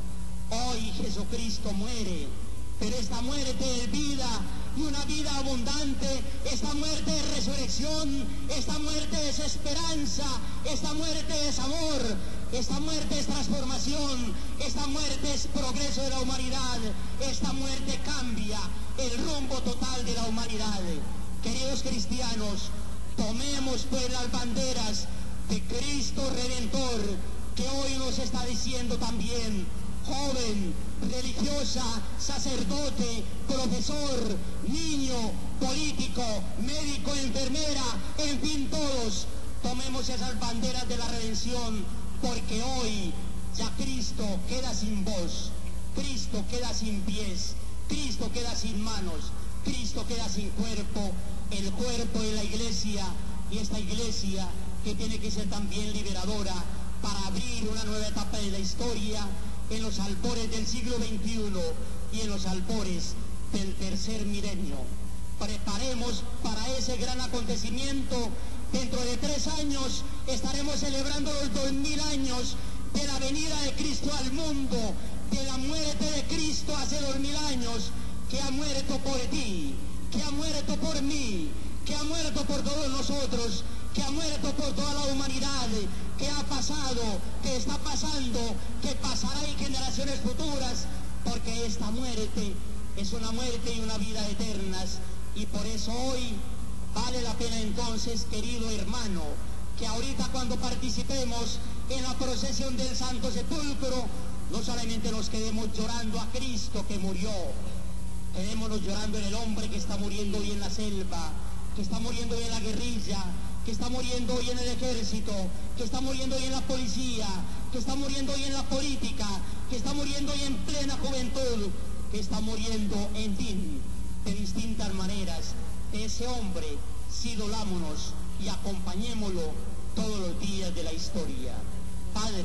Hoy Jesucristo muere, pero esta muerte es vida, y una vida abundante. Esta muerte es resurrección, esta muerte es esperanza, esta muerte es amor, esta muerte es transformación, esta muerte es progreso de la humanidad, esta muerte cambia el rumbo total de la humanidad. Queridos cristianos, tomemos pues las banderas de Cristo Redentor, que hoy nos está diciendo también: joven, religiosa, sacerdote, profesor, niño, político, médico, enfermera, en fin, todos tomemos esas banderas de la redención, porque hoy ya Cristo queda sin voz, Cristo queda sin pies, Cristo queda sin manos, Cristo queda sin cuerpo, el cuerpo de la iglesia, y esta iglesia que tiene que ser también liberadora para abrir una nueva etapa de la historia en los albores del siglo XXI y en los albores del tercer milenio. Preparemos para ese gran acontecimiento. Dentro de 3 años estaremos celebrando los 2000 años de la venida de Cristo al mundo, de la muerte de Cristo hace 2000 años, que ha muerto por ti, que ha muerto por mí, que ha muerto por todos nosotros, que ha muerto por toda la humanidad, que ha pasado, que está pasando, que pasará en generaciones futuras, porque esta muerte es una muerte y una vida eternas. Y por eso hoy vale la pena entonces, querido hermano, que ahorita cuando participemos en la procesión del Santo Sepulcro, no solamente nos quedemos llorando a Cristo que murió, quedémonos llorando en el hombre que está muriendo hoy en la selva, que está muriendo hoy en la guerrilla, que está muriendo hoy en el ejército, que está muriendo hoy en la policía, que está muriendo hoy en la política, que está muriendo hoy en plena juventud, que está muriendo, en fin, de distintas maneras. De ese hombre sí dolámonos y acompañémoslo todos los días de la historia. Padre,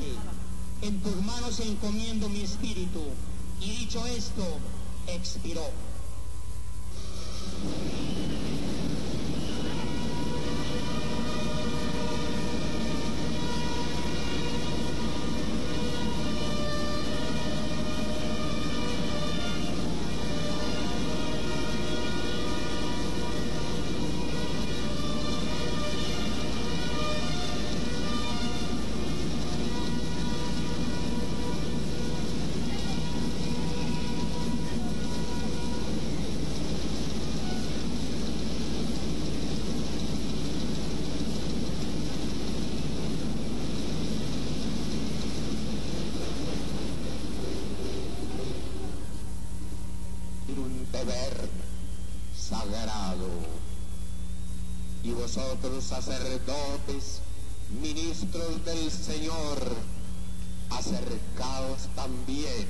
en tus manos encomiendo mi espíritu. Y dicho esto, expiró.
Sagrado, y vosotros sacerdotes, ministros del Señor, acercaos también.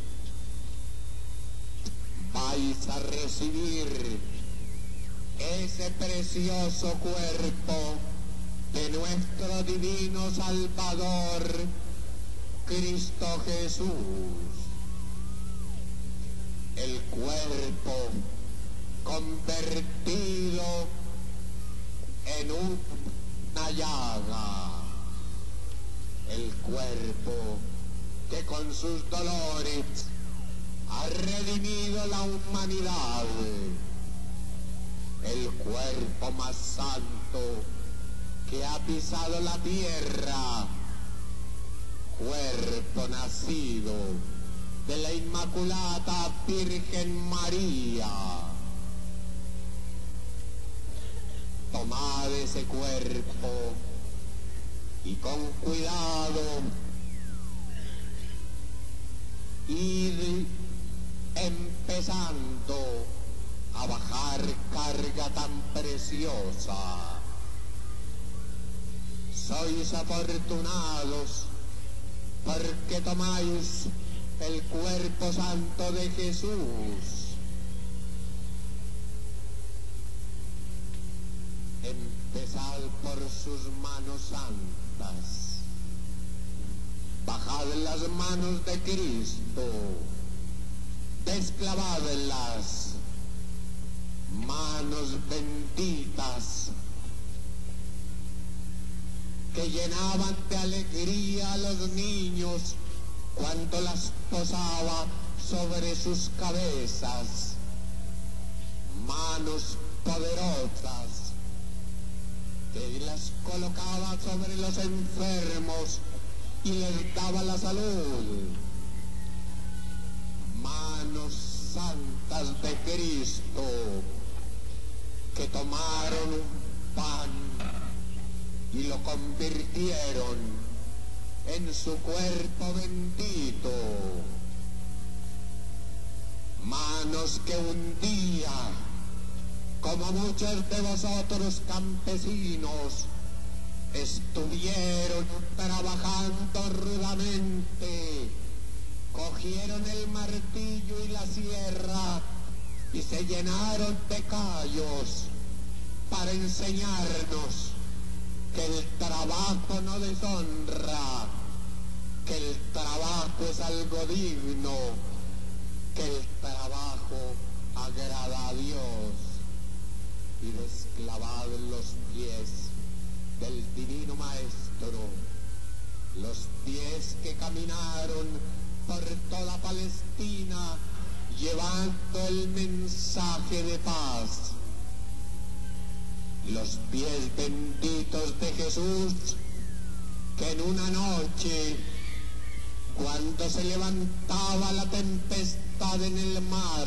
Vais a recibir ese precioso cuerpo de nuestro divino Salvador, Cristo Jesús. El cuerpo convertido en una llaga, el cuerpo que con sus dolores ha redimido la humanidad, el cuerpo más santo que ha pisado la tierra cuerpo nacido de la Inmaculada Virgen María. Tomad ese cuerpo y con cuidado id empezando a bajar carga tan preciosa. Sois afortunados porque tomáis el cuerpo santo de Jesús. Empezad por sus manos santas. Bajad las manos de Cristo. Desclavadlas. Manos benditas que llenaban de alegría a los niños cuando las posaba sobre sus cabezas. Manos poderosas que las colocaba sobre los enfermos y les daba la salud. Manos santas de Cristo que tomaron un pan y lo convirtieron en su cuerpo bendito. Manos que un día, como muchos de vosotros campesinos, estuvieron trabajando rudamente, cogieron el martillo y la sierra y se llenaron de callos para enseñarnos que el trabajo no deshonra, que el trabajo es algo digno, que el trabajo agrada a Dios. Y desclavad los pies del Divino Maestro, los pies que caminaron por toda Palestina llevando el mensaje de paz. Los pies benditos de Jesús que en una noche, cuando se levantaba la tempestad en el mar,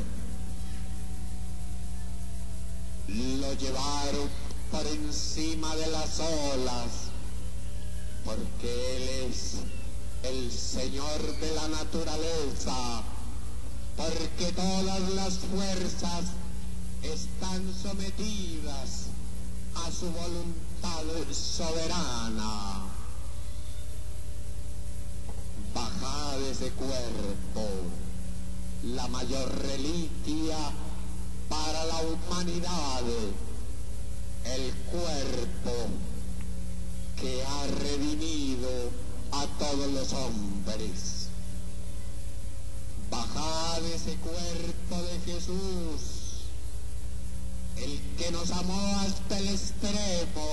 lo llevaron por encima de las olas, porque Él es el Señor de la naturaleza, porque todas las fuerzas están sometidas a su voluntad soberana. Bajad ese cuerpo, la mayor reliquia para la humanidad, el cuerpo que ha redimido a todos los hombres. Bajad ese cuerpo de Jesús, el que nos amó hasta el extremo,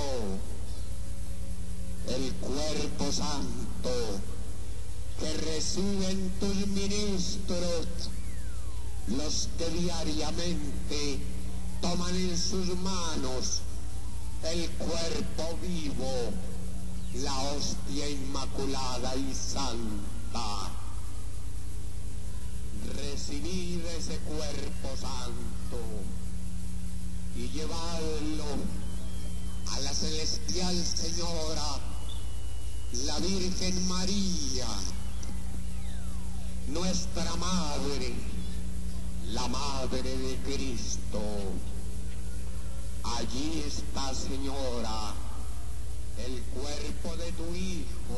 el cuerpo santo que reciben tus ministros, los que diariamente toman en sus manos el cuerpo vivo, la hostia inmaculada y santa. Recibid ese cuerpo santo y llevadlo a la celestial Señora, la Virgen María, nuestra Madre, la Madre de Cristo. Allí está, Señora, el cuerpo de tu Hijo,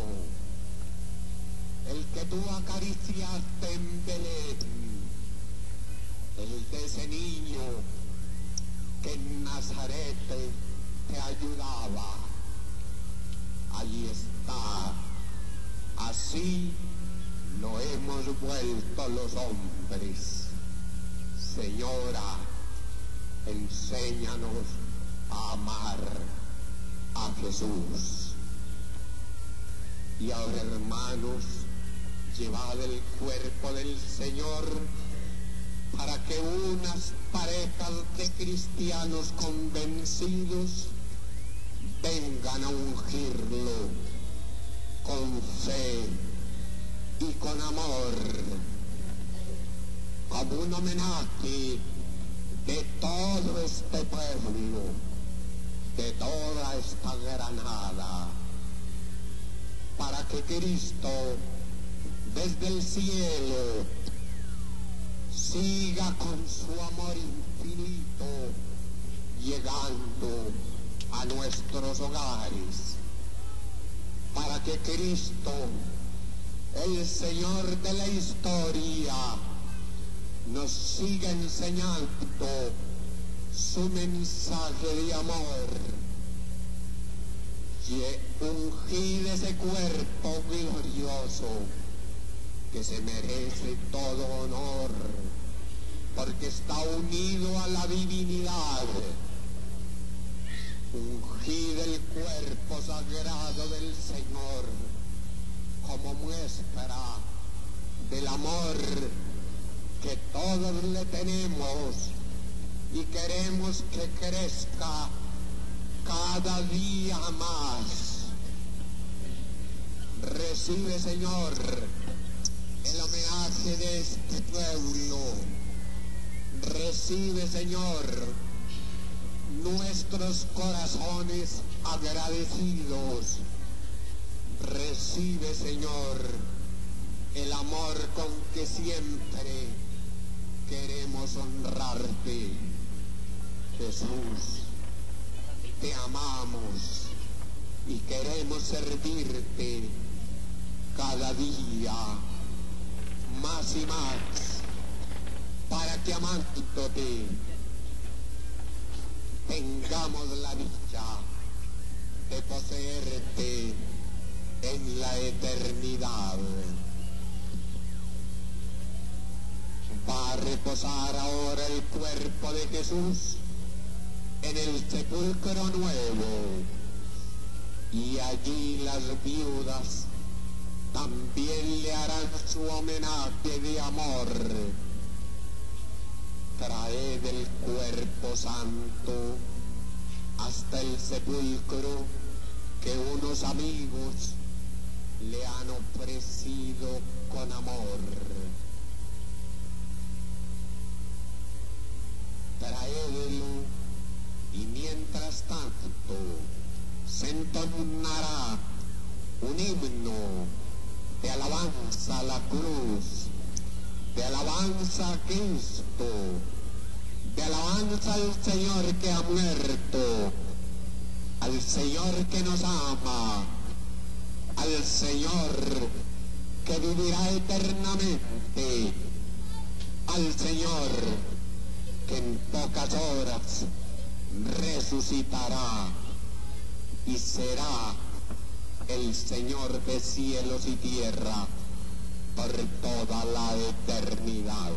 el que tú acariciaste en Belén, el de ese niño que en Nazaret te ayudaba. Allí está. Así lo hemos vuelto los hombres. Señora, enséñanos a amar a Jesús. Y ahora, hermanos, llevad el cuerpo del Señor para que unas parejas de cristianos convencidos vengan a ungirlo
con fe y con amor, como un homenaje de todo este pueblo, de toda esta Granada, para que Cristo desde el cielo siga con su amor infinito llegando a nuestros hogares, para que Cristo, el Señor de la historia, nos siga enseñando su mensaje de amor. Y ungid ese cuerpo glorioso que se merece todo honor, porque está unido a la divinidad. Ungid el cuerpo sagrado del Señor como muestra del amor que todos le tenemos y queremos que crezca cada día más. Recibe, Señor, el homenaje de este pueblo. Recibe, Señor, nuestros corazones agradecidos. Recibe, Señor, el amor con que siempre queremos honrarte. Jesús, te amamos y queremos servirte cada día más y más, para que amándote tengamos la dicha de poseerte en la eternidad. Va a reposar ahora el cuerpo de Jesús en el sepulcro nuevo, y allí las viudas también le harán su homenaje de amor. Traed el cuerpo santo hasta el sepulcro que unos amigos le han ofrecido con amor. Traédelo, y mientras tanto se entonará un himno de alabanza a la cruz, de alabanza a Cristo, de alabanza al Señor que ha muerto, al Señor que nos ama, al Señor que vivirá eternamente, al Señor que en pocas horas resucitará y será el Señor de cielos y tierra por toda la eternidad.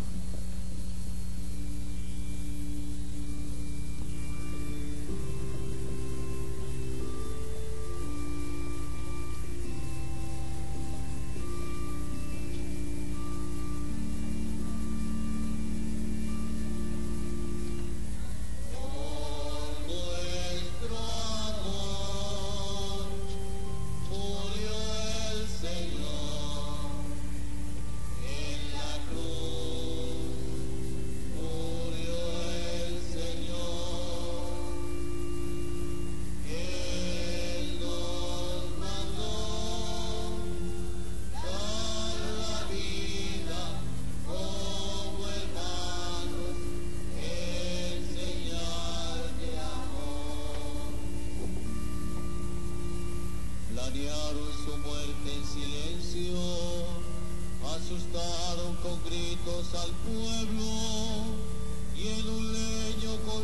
Planearon su muerte en silencio, asustaron con gritos al pueblo, y en un leño con